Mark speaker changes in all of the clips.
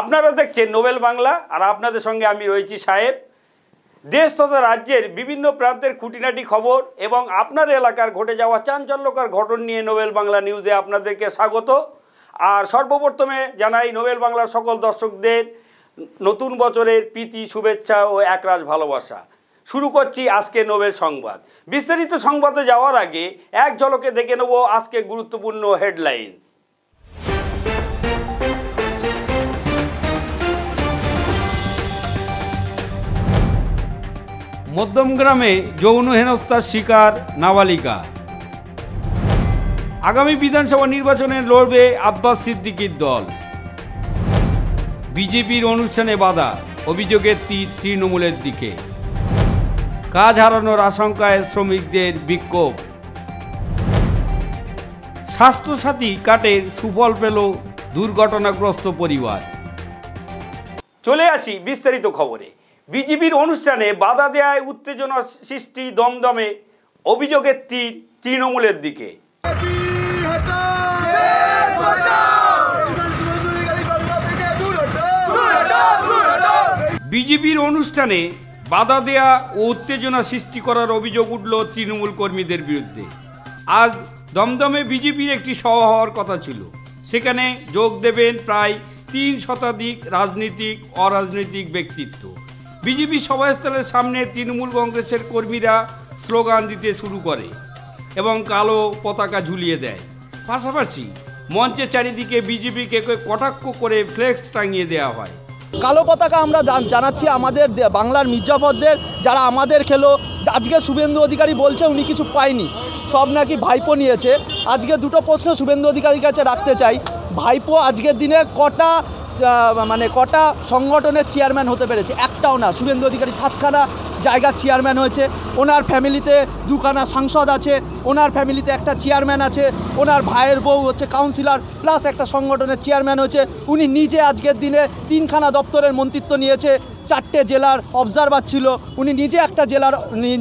Speaker 1: আপনারা দেখছেন নোবেল বাংলা আর আপনাদের সঙ্গে আমি রয়েছি সাহেব। দেশ তথা রাজ্যের বিভিন্ন প্রান্তের খুঁটিনাটি খবর এবং আপনার এলাকার ঘটে যাওয়া চাঞ্চল্যকর ঘটনা নিয়ে নোবেল বাংলা নিউজে আপনাদেরকে স্বাগত। আর সর্বপ্রথমে জানাই নোবেল বাংলার সকল দর্শকদের নতুন বছরের প্রীতি, শুভেচ্ছা ও একরাশ ভালোবাসা। শুরু করছি আজকে নোবেল সংবাদ। বিস্তারিত সংবাদে যাওয়ার আগে এক ঝলকে দেখে নেব আজকে গুরুত্বপূর্ণ হেডলাইন্স। মধ্যমগ্রামে যৌন হেনস্থার শিকার নাবালিকা। আগামী বিধানসভা নির্বাচনে লড়বে আব্বাস সিদ্দিকীর দল। বিজেপির অনুষ্ঠানে বাধা, অভিযোগের তীর তৃণমূলের দিকে। কাজ হারানোর আশঙ্কায় শ্রমিকদের বিক্ষোভ। স্বাস্থ্যসাথী কার্ডের সুফল পেল দুর্ঘটনাগ্রস্ত পরিবার। চলে আসি বিস্তারিত খবরে। বিজেপির অনুষ্ঠানে বাধা দেয়ায় উত্তেজনা সৃষ্টি দমদমে, অভিযোগের তীর তৃণমূলের দিকে। বিজেপির অনুষ্ঠানে বাধা দেয়া ও উত্তেজনা সৃষ্টি করার অভিযোগ উঠল তৃণমূল কর্মীদের বিরুদ্ধে। আজ দমদমে বিজেপির একটি সভা হওয়ার কথা ছিল। সেখানে যোগ দেবেন প্রায় 3 শতাধিক রাজনীতিক অরাজনৈতিক ব্যক্তিত্ব। বিজেপি সভাস্থলের সামনে তৃণমূল কংগ্রেসের কর্মীরা স্লোগান দিতে শুরু করে এবং কালো পতাকা ঝুলিয়ে দেয়। পাশাপাশি মঞ্চের চারিদিকে বিজেপিকে কটাক্ষ করে ফ্লেক্স টাঙিয়ে দেওয়া হয়।
Speaker 2: কালো পতাকা আমরা জানাচ্ছি আমাদের বাংলার মির্জাফরদের, যারা আমাদের খেলো। আজকে শুভেন্দু অধিকারী বলছে উনি কিছু পায়নি, সব নাকি ভাইপো নিয়েছে। আজকে দুটো প্রশ্ন শুভেন্দু অধিকারীর কাছে রাখতে চাই। ভাইপো আজকের দিনে কটা সংগঠনের চেয়ারম্যান হতে পেরেছে? একটাও না। শুভেন্দু অধিকারী 7খানা জায়গার চেয়ারম্যান হয়েছে। ওনার ফ্যামিলিতে 2খানা সাংসদ আছে, ওনার ফ্যামিলিতে একটা চেয়ারম্যান আছে, ওনার ভাইয়ের বউ হচ্ছে কাউন্সিলর প্লাস একটা সংগঠনের চেয়ারম্যান হয়েছে। উনি নিজে আজকের দিনে 3খানা দপ্তরের মন্ত্রিত্ব নিয়েছে, 4টে জেলার অবজারভার ছিল, উনি নিজে একটা জেলার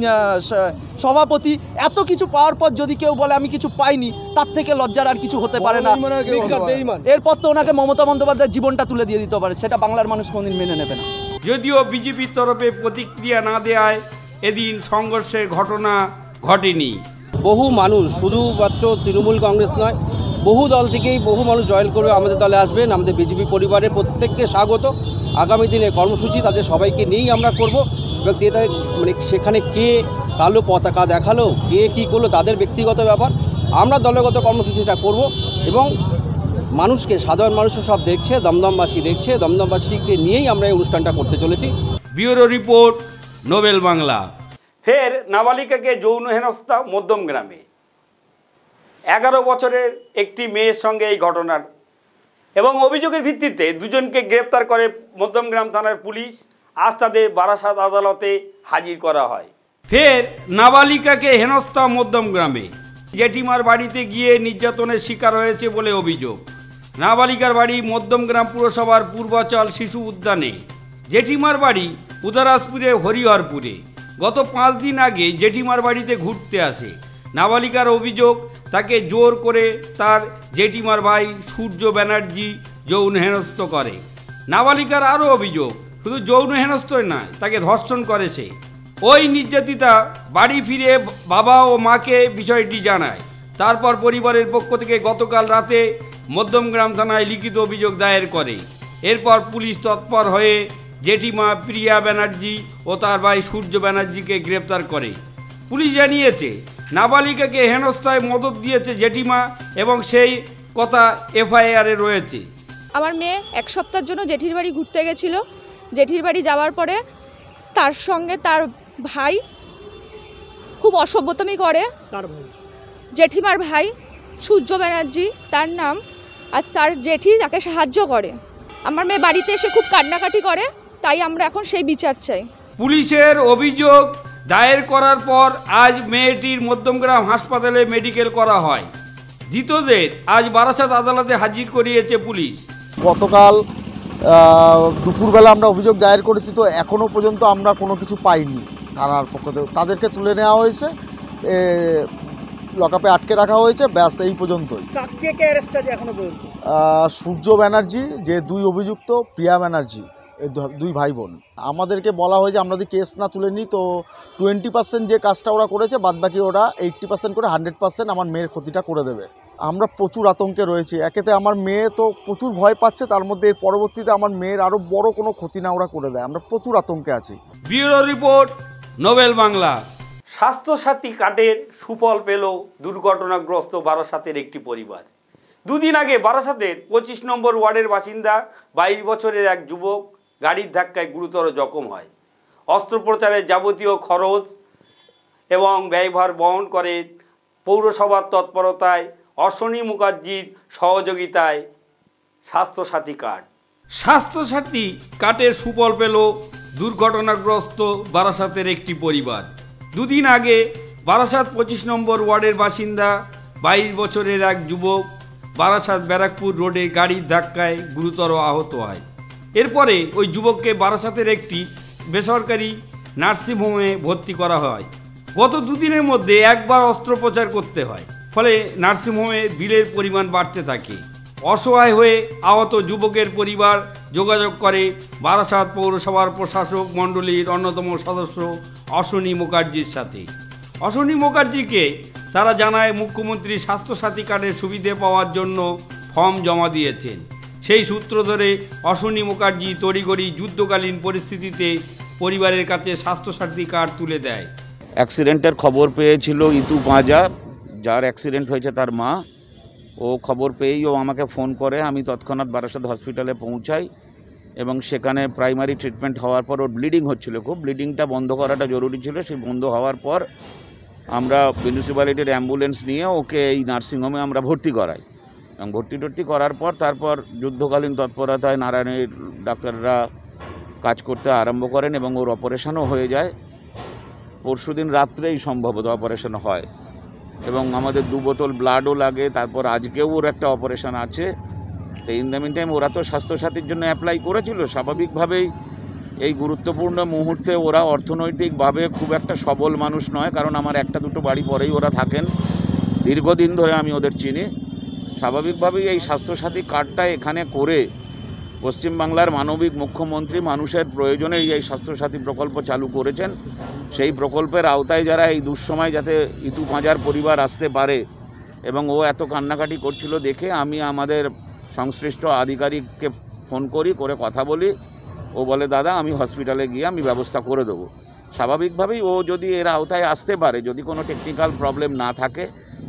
Speaker 2: সভাপতি। এত কিছু পাওয়ার পর যদি কেউ বলে আমি কিছু পাইনি, তার থেকে লজ্জার আর কিছু হতে পারে না। এরপর তো ওনাকে মমতা বন্দ্যোপাধ্যায়ের জীবনটা তুলে দিয়ে দিতে পারে, সেটা বাংলার মানুষ কোনদিন মেনে নেবে না।
Speaker 1: যদিও বিজেপির তরফে প্রতিক্রিয়া না দেওয়ায় এদিন সংঘর্ষের ঘটনা ঘটেনি।
Speaker 3: বহু মানুষ, শুধুমাত্র তৃণমূল কংগ্রেস নয়, বহু দল থেকেই বহু মানুষ জয়েন করে আমাদের দলে আসবেন। আমাদের বিজেপি পরিবারের প্রত্যেককে স্বাগত। আগামী দিনে কর্মসূচি তাদের সবাইকে নিয়েই আমরা করব এবং সেখানে কে কালো পতাকা দেখালো, কে কী করলো, তাদের ব্যক্তিগত ব্যাপার। আমরা দলগত কর্মসূচিটা করব এবং মানুষকে, সাধারণ মানুষও সব দেখছে, দমদমবাসী দেখছে, দমদমবাসীকে নিয়েই আমরা এই অনুষ্ঠানটা করতে চলেছি।
Speaker 1: Bureau report, Nobel Bangla. ফের নাবালিকাকে যৌন হেনস্থা মধ্যমগ্রামে। 11 বছরের একটি মেয়ের সঙ্গে এই ঘটনার এবং অভিযোগের ভিত্তিতে দুজনকে গ্রেপ্তার করে মধ্যমগ্রাম থানার পুলিশ। আজ তাদের বারাসাত আদালতে হাজির করা হয়। ফের নাবালিকাকে হেনস্থা মধ্যমগ্রামে। জেঠিমার বাড়িতে গিয়ে নির্যাতনের শিকার হয়েছে বলে অভিযোগ। নাবালিকার বাড়ি মধ্যমগ্রাম পুরসভার পূর্বাচল শিশু উদ্যানে। জেঠিমার বাড়ি উদারাসপুরে হরিহরপুরে। গত 5 দিন আগে জেঠিমার বাড়িতে ঘুরতে আসে। নাবালিকার অভিযোগ, তাকে জোর করে তার জেঠিমার ভাই সূর্য ব্যানার্জি যৌন হেনস্থ করে। নাবালিকার আরও অভিযোগ, শুধু যৌন হেনস্থই নয়, তাকে ধর্ষণ করেছে। ওই নির্যাতিতা বাড়ি ফিরে বাবা ও মাকে বিষয়টি জানায়। তারপর পরিবারের পক্ষ থেকে গতকাল রাতে মধ্যমগ্রাম থানায় লিখিত অভিযোগ দায়ের করে। এরপর পুলিশ তৎপর হয়ে জেঠিমা প্রিয়া ব্যানার্জি ও তার ভাই সূর্য ব্যানার্জিকে গ্রেপ্তার করে। পুলিশ জানিয়েছে নাবালিকাকে হেনস্থায় মদত দিয়েছে জেঠিমা এবং সেই কথা এফআইআরে রয়েছে।
Speaker 4: আমার মেয়ে 1 সপ্তাহের জন্য জেঠির বাড়ি ঘুরতে গেছিল। জেঠির বাড়ি যাওয়ার পরে তার সঙ্গে তার ভাই খুব অসভ্যতামি করে। জেঠিমার ভাই সূর্য ব্যানার্জি তার নাম, আর তার জেঠি তাকে সাহায্য করে। আমার মেয়ে বাড়িতে এসে খুব কান্নাকাটি করে, তাই আমরা এখন সেই বিচার চাই।
Speaker 1: পুলিশের অভিযোগ দায়ের করার পর আজ মেয়েটির মধ্যমগ্রাম হাসপাতালে মেডিকেল করা হয়। ধৃতদের আজ বারাসাত আদালতে হাজির করিয়েছে পুলিশ।
Speaker 5: গতকাল দুপুরবেলা আমরা অভিযোগ দায়ের করেছি, তো এখনও পর্যন্ত আমরা কোনো কিছু পাইনি। থানার পক্ষ থেকে তাদেরকে তুলে নেওয়া হয়েছে, লকআপে আটকে রাখা হয়েছে, ব্যাস এই পর্যন্তই।
Speaker 6: কে অ্যারেস্ট আছে এখনো পর্যন্ত?
Speaker 5: সূর্য ব্যানার্জি, যে দুই অভিযুক্ত প্রিয়া ব্যানার্জি, এই দুই ভাই বোন। আমাদেরকে বলা হয়েছে আমরা যদি কেস না তুলে নিই তো 20% যে কাজটা ওরা করেছে, বাদবাকি ওরা 80% করে 100% আমার মেয়ের ক্ষতিটা করে দেবে। আমরা প্রচুর আতঙ্কে রয়েছি। একেতে আমার মেয়ে তো প্রচুর ভয় পাচ্ছে, তার মধ্যে এর পরবর্তীতে আমার মেয়ের আরও বড় কোনো ক্ষতি না ওরা করে দেয়। আমরা প্রচুর আতঙ্কে আছি।
Speaker 1: Bureau report, Nobel Bangla. Swasthyasathi কার্ডের সুফল পেল দুর্ঘটনাগ্রস্ত বারাসাতের একটি পরিবার। দুদিন আগে বারাসাতের 25 নম্বর ওয়ার্ডের বাসিন্দা 22 বছরের এক যুবক গাড়ির ধাক্কায় গুরুতর জখম হয়। অস্ত্রোপচারের যাবতীয় খরচ এবং ব্যয়ভার বহন করে পৌরসভার তৎপরতায়, অশ্বনী মুখার্জির সহযোগিতায় স্বাস্থ্যসাথী কার্ড। স্বাস্থ্যসাথী কার্ডের সুফল পেল দুর্ঘটনাগ্রস্ত বারাসাতের একটি পরিবার। দুদিন আগে বারাসাত 25 নম্বর ওয়ার্ডের বাসিন্দা 22 বছরের এক যুবক বারাসাত ব্যারাকপুর রোডে গাড়ির ধাক্কায় গুরুতর আহত হয়। এরপরে ওই যুবককে বারাসাতের একটি বেসরকারি নার্সিংহোমে ভর্তি করা হয়। গত দুদিনের মধ্যে একবার অস্ত্রোপচার করতে হয়, ফলে নার্সিংহোমে বিলের পরিমাণ বাড়তে থাকে। অসহায় হয়ে আহত যুবকের পরিবার যোগাযোগ করে বারাসাত পৌরসভার প্রশাসক মণ্ডলীর অন্যতম সদস্য অশ্বনী মুখার্জির সাথে। অশ্বনী মুখার্জিকে তারা জানায় মুখ্যমন্ত্রী স্বাস্থ্যসাথী কার্ডের সুবিধে পাওয়ার জন্য ফর্ম জমা দিয়েছেন। সেই সূত্র ধরে অশ্বনী মুখার্জি তড়িঘড়ি যুদ্ধকালীন পরিস্থিতিতে পরিবারের কাছে স্বাস্থ্যসাথী কার্ড তুলে দেয়।
Speaker 6: অ্যাক্সিডেন্টের খবর পেয়েছিল ইতু পাঁজা, যার অ্যাক্সিডেন্ট হয়েছে তার মা। ও খবর পেয়েই ও আমাকে ফোন করে, আমি তৎক্ষণাৎ বারাসাত হসপিটালে পৌঁছাই এবং সেখানে প্রাইমারি ট্রিটমেন্ট হওয়ার পর ওর ব্লিডিং হচ্ছিল খুব। ব্লিডিংটা বন্ধ করাটা জরুরি ছিল। সেই বন্ধ হওয়ার পর আমরা মিউনিসিপ্যালিটির অ্যাম্বুলেন্স নিয়ে ওকে এই নার্সিংহোমে আমরা ভর্তি করাই এবং ভর্তি করার পর তারপর যুদ্ধকালীন তৎপরতায় নারায়ণের ডাক্তাররা কাজ করতে আরম্ভ করেন এবং ওর অপারেশনও হয়ে যায়। পরশুদিন রাত্রেই সম্ভবত অপারেশন হয় এবং আমাদের 2 বোতল ব্লাডও লাগে। তারপর আজকেও ওর একটা অপারেশন আছে। তো ইন দ্য মিন টাইম ওরা তো স্বাস্থ্যসাথীর জন্য অ্যাপ্লাই করেছিল। স্বাভাবিকভাবেই এই গুরুত্বপূর্ণ মুহূর্তে ওরা অর্থনৈতিকভাবে খুব একটা সবল মানুষ নয়, কারণ আমার একটা দুটো বাড়ি পরেই ওরা থাকেন, দীর্ঘদিন ধরে আমি ওদের চিনি। স্বাভাবিকভাবেই এই স্বাস্থ্যসাথী কার্ডটা এখানে করে পশ্চিমবাংলার মানবিক মুখ্যমন্ত্রী মানুষের প্রয়োজনে এই স্বাস্থ্যসাথী প্রকল্প চালু করেছেন। সেই প্রকল্পের আওতায় যারা এই দুঃসময় যাতে ইতু পাঁজার পরিবার আসতে পারে, এবং ও এত কান্নাকাটি করছিল দেখে আমি আমাদের সংশ্লিষ্ট আধিকারিককে ফোন করে কথা বলি। ও বলে দাদা আমি হসপিটালে গিয়ে আমি ব্যবস্থা করে দেবো। স্বাভাবিকভাবেই ও যদি এর আওতায় আসতে পারে, যদি কোনো টেকনিক্যাল প্রবলেম না থাকে,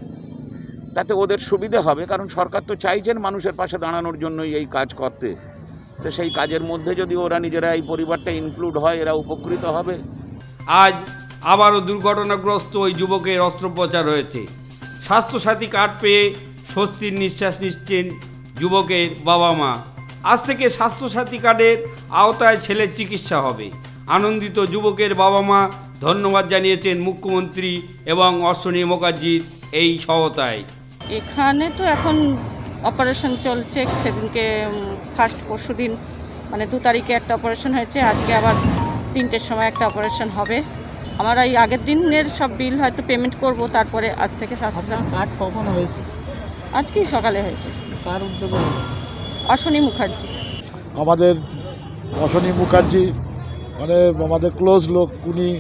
Speaker 6: তাতে ওদের সুবিধে হবে, কারণ সরকার তো চাইছেন মানুষের পাশে দাঁড়ানোর জন্যই এই কাজ করতে। তো সেই কাজের মধ্যে যদি ওরা নিজেরা এই পরিবারটা ইনক্লুড হয়, এরা উপকৃত হবে।
Speaker 1: আজ আবারও দুর্ঘটনাগ্রস্ত ওই যুবকের অস্ত্রোপচার হয়েছে। স্বাস্থ্যসাথী কার্ড পেয়ে স্বস্তির নিঃশ্বাস নিচ্ছেন যুবকের বাবা মা। আজ থেকে স্বাস্থ্যসাথী কার্ডের আওতায় ছেলের চিকিৎসা হবে। আনন্দিত যুবকের বাবা মা ধন্যবাদ জানিয়েছেন মুখ্যমন্ত্রী এবং অশ্বনী মুখার্জির এই সহায়তায়।
Speaker 7: এখানে তো এখন অপারেশন চলছে। সেদিনকে পরশুদিন মানে 2 তারিখে একটা অপারেশন হয়েছে, আজকে আবার 3টের সময় একটা অপারেশন হবে। আমরা এই আগের দিনের সব বিল হয়তো পেমেন্ট করব, তারপরে আজ থেকে স্বাস্থ্য
Speaker 2: কার্ড কখন হয়েছে?
Speaker 7: আজকেই সকালে হয়েছে।
Speaker 2: কার উদ্যোগে?
Speaker 7: অশ্বনী মুখার্জি।
Speaker 5: আমাদের অশ্বনী মুখার্জি মানে আমাদের ক্লোজ লোক, উনি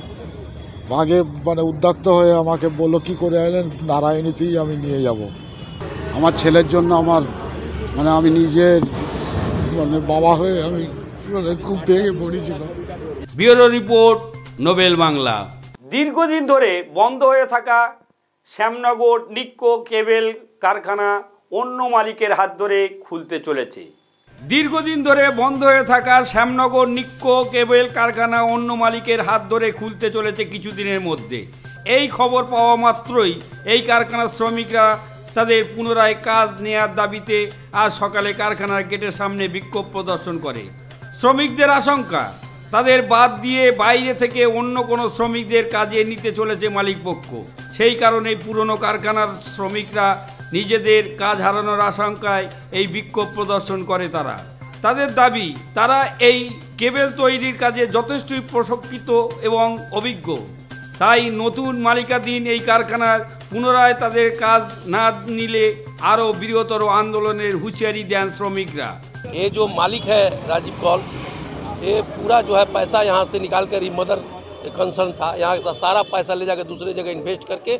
Speaker 5: আগে মানে উদ্যক্ত হয়ে আমাকে বললো কী করে এলেন, নারায়ণীতেই আমি নিয়ে যাব। আমার ছেলের জন্য আমার মানে আমি নিজের মানে বাবা হয়ে আমি মানে খুব ভেঙে পড়েছিলাম।
Speaker 1: Bureau report, Nobel Bangla. দীর্ঘদিন ধরে বন্ধ হয়ে থাকা শ্যামনগর নিক্কো কেবল কারখানা অন্য মালিকের হাত ধরে খুলতে চলেছে। দীর্ঘদিন ধরে বন্ধ হয়ে থাকা শ্যামনগর নিক্কো কেবল কারখানা অন্য মালিকের হাত ধরে খুলতে চলেছে কিছুদিনের মধ্যে। এই খবর পাওয়া মাত্রই এই কারখানার শ্রমিকরা তাদের পুনরায় কাজ নেয়ার দাবিতে আজ সকালে কারখানার গেটের সামনে বিক্ষোভ প্রদর্শন করে। শ্রমিকদের আশঙ্কা, তাদের বাদ দিয়ে বাইরে থেকে অন্য কোনো শ্রমিকদের কাজে নিতে চলেছে মালিকপক্ষ। সেই কারণে পুরনো কারখানার শ্রমিকরা নিজেদের কাজ হারানোর আশঙ্কায় এই বিক্ষোভ প্রদর্শন করে। তাদের দাবি, তারা এই কেবল তৈরির কাজে যথেষ্টই প্রশিক্ষিত এবং অভিজ্ঞ, তাই নতুন মালিকাধীন এই কারখানার পুনরায় তাদের কাজ না নিলে আরও বৃহত্তর আন্দোলনের হুঁশিয়ারি দেন শ্রমিকরা।
Speaker 8: ये जो मालिक है राजीव कौल, ये पूरा जो है पैसा यहाँ से निकाल कर ही मदर कंसर्न था, यहाँ से सारा पैसा ले जाकर दूसरे जगह इन्वेस्ट करके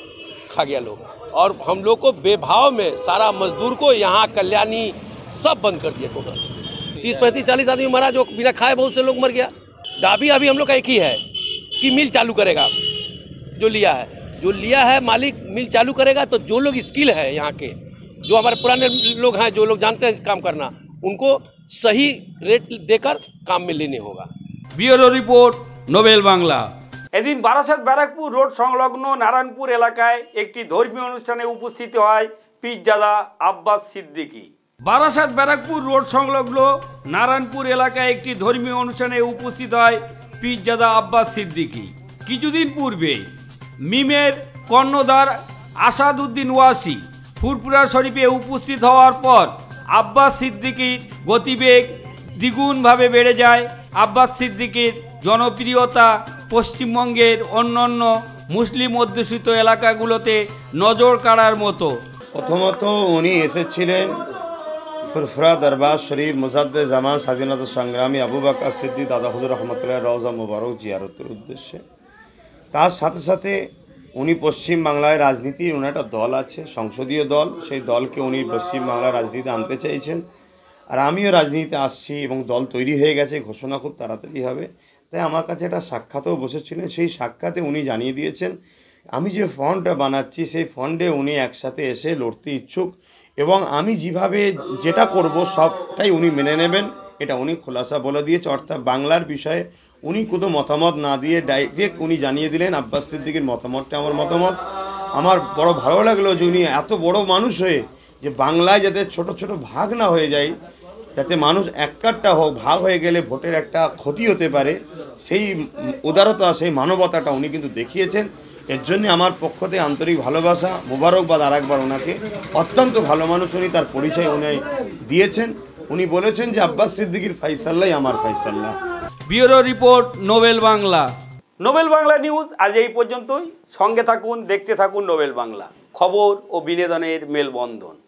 Speaker 8: खा गया लोग। और हम लोग को बेभाव में सारा मजदूर को यहाँ कल्याणी सब बंद कर दिया टोटल। 30-35-40 आदमी मरा, जो बिना खाए बहुत से लोग मर गया। दाबी अभी हम लोग का एक ही है कि मिल चालू करेगा, जो लिया है मालिक मिल चालू करेगा। तो जो लोग स्किल है यहाँ के, जो हमारे पुराने लोग हैं, जो लोग जानते हैं काम करना, उनको सही रेट देकर काम में लेने होगा।
Speaker 1: Bureau report, Nobel Bangla. এদিন বারাসাত ব্যারাকপুর রোড সংলগ্ন নারায়ণপুর এলাকায় একটি ধর্মীয় অনুষ্ঠানে উপস্থিত হয় পীরজাদা আব্বাস সিদ্দিকী। বারাসাত ব্যারাকপুর রোড সংলগ্ন নারায়ণপুর এলাকায় একটি ধর্মীয় অনুষ্ঠানে উপস্থিত হয় পীরজাদা আব্বাস সিদ্দিকী। কিছুদিন পূর্বে মিমের কর্ণধার আসাদউদ্দিন ওয়াসি ফুরফুরা শরীফে উপস্থিত হওয়ার পর আব্বাস সিদ্দিকীর গতিবেগ দ্বিগুণভাবে বেড়ে যায়। আব্বাস সিদ্দিকীর জনপ্রিয়তা পশ্চিমবঙ্গের অন্যান্য মুসলিম অধ্যুষিত এলাকাগুলোতে নজর কাড়ার মতো।
Speaker 9: প্রথমত উনি এসেছিলেন ফুরফুরা দরবার শরীফ মুজাদ্দে জামান স্বাধীনতা সংগ্রামী আবু বকর সিদ্দিক দাদা হুজুর রহমতুল্লাহ রওজা মুবারক জিয়ারতের উদ্দেশ্যে। তার সাথে সাথে উনি পশ্চিমবাংলায় রাজনীতির ওনার একটা দল আছে, সংসদীয় দল, সেই দলকে উনি পশ্চিমবাংলার রাজনীতিতে আনতে চাইছেন। আর আমিও রাজনীতিতে আসছি এবং দল তৈরি হয়ে গেছে, ঘোষণা খুব তাড়াতাড়ি হবে। তাই আমার কাছে একটা সাক্ষাতেও বসেছিলেন, সেই সাক্ষাতে উনি জানিয়ে দিয়েছেন আমি যে ফন্ডটা বানাচ্ছি সেই ফন্ডে উনি একসাথে এসে লড়তে ইচ্ছুক এবং আমি যেভাবে যেটা করব সবটাই উনি মেনে নেবেন, এটা উনি খোলাসা বলে দিয়েছে। অর্থাৎ বাংলার বিষয়ে উনি কোনো মতামত না দিয়ে ডাইরেক্ট উনি জানিয়ে দিলেন আব্বাস সিদ্দিকীর মতামতটা আমার মতামত। আমার বড় ভালো লাগলো যে উনি এত বড় মানুষ হয়ে যে বাংলায় যাতে ছোট ছোট ভাগ না হয়ে যায়, যাতে মানুষ একটা হোক, ভাগ হয়ে গেলে ভোটের একটা ক্ষতি হতে পারে, সেই উদারতা সেই মানবতাটা উনি কিন্তু দেখিয়েছেন। এর জন্য আমার পক্ষ থেকে আন্তরিক ভালোবাসা, মোবারকবাদ আরেকবার ওনাকে। অত্যন্ত ভালো মানুষ উনি, তার পরিচয় উনি দিয়েছেন। উনি বলেছেন যে আব্বাস সিদ্দিকীর ফাইসাল্লাই আমার ফাইসাল্লাহ।
Speaker 1: Bureau report, Nobel Bangla. Nobel Bangla news আজ এই পর্যন্তই। সঙ্গে থাকুন, দেখতে থাকুন নোবেল বাংলা, খবর ও বিনোদনের মেলবন্ধন।